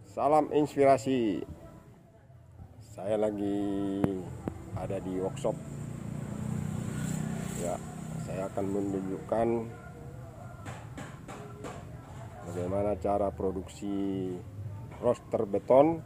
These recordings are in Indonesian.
Salam inspirasi. Saya lagi ada di workshop. Ya, saya akan menunjukkan bagaimana cara produksi roster beton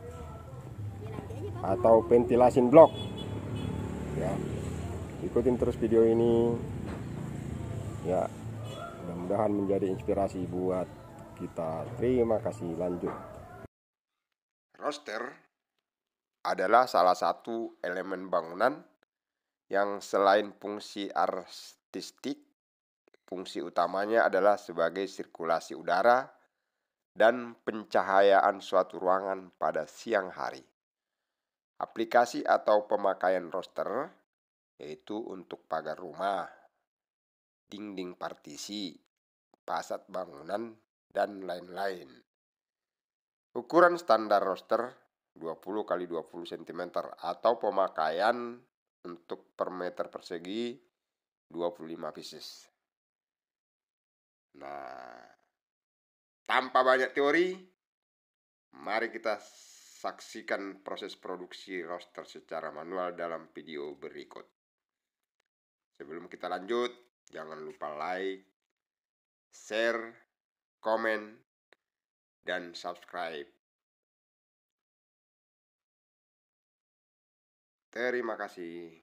atau ventilasi blok. Ya, ikutin terus video ini. Ya, mudah-mudahan menjadi inspirasi buat kita. Terima kasih. Lanjut. Roster adalah salah satu elemen bangunan yang selain fungsi artistik, fungsi utamanya adalah sebagai sirkulasi udara dan pencahayaan suatu ruangan pada siang hari. Aplikasi atau pemakaian roster yaitu untuk pagar rumah, dinding partisi, fasad bangunan, dan lain-lain. Ukuran standar roster 20 x 20 cm atau pemakaian untuk per meter persegi 25 pieces. Nah, tanpa banyak teori, mari kita saksikan proses produksi roster secara manual dalam video berikut. Sebelum kita lanjut, jangan lupa like, share, komen, dan subscribe. Terima kasih.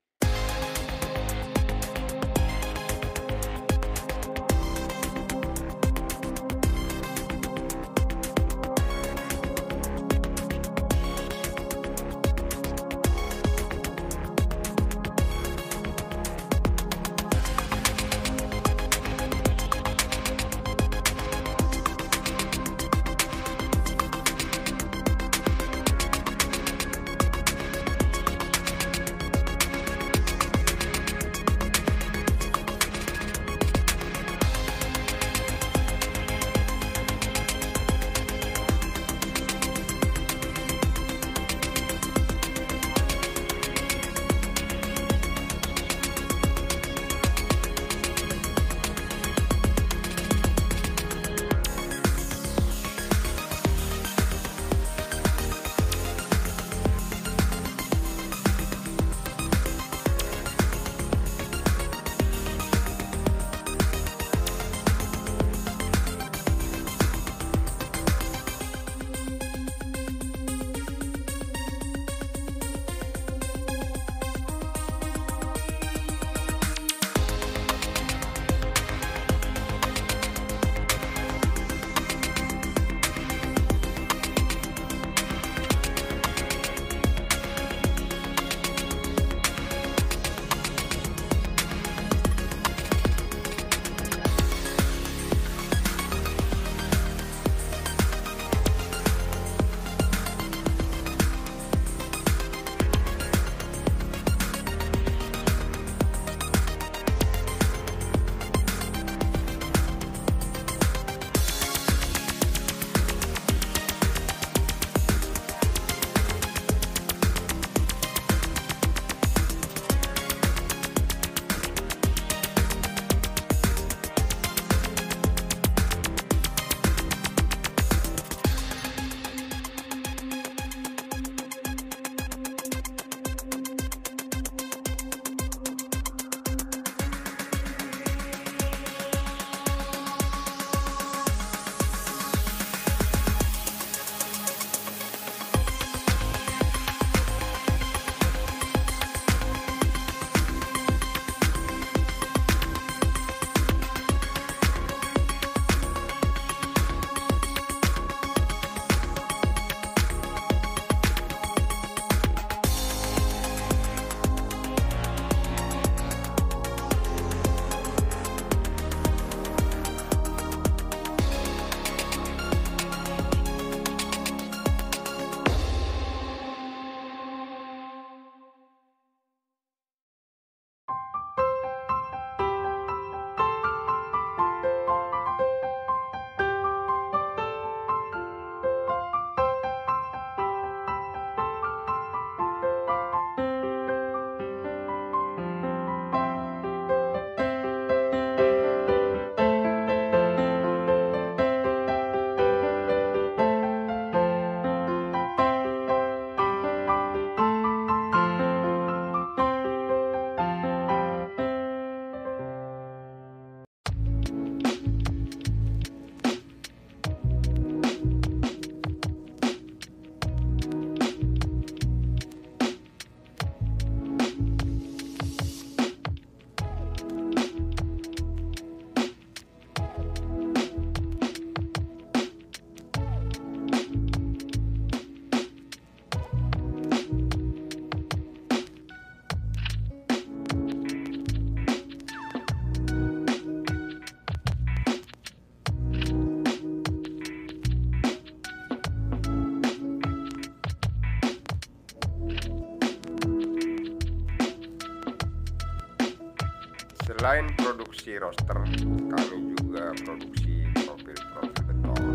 Selain produksi roster, kami juga produksi profil-profil beton.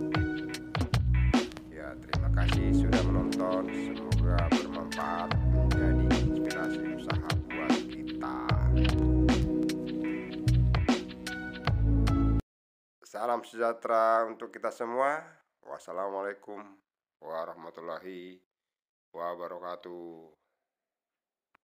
Ya, terima kasih sudah menonton. Semoga bermanfaat, menjadi inspirasi usaha buat kita. Salam sejahtera untuk kita semua. Wassalamualaikum warahmatullahi wabarakatuh.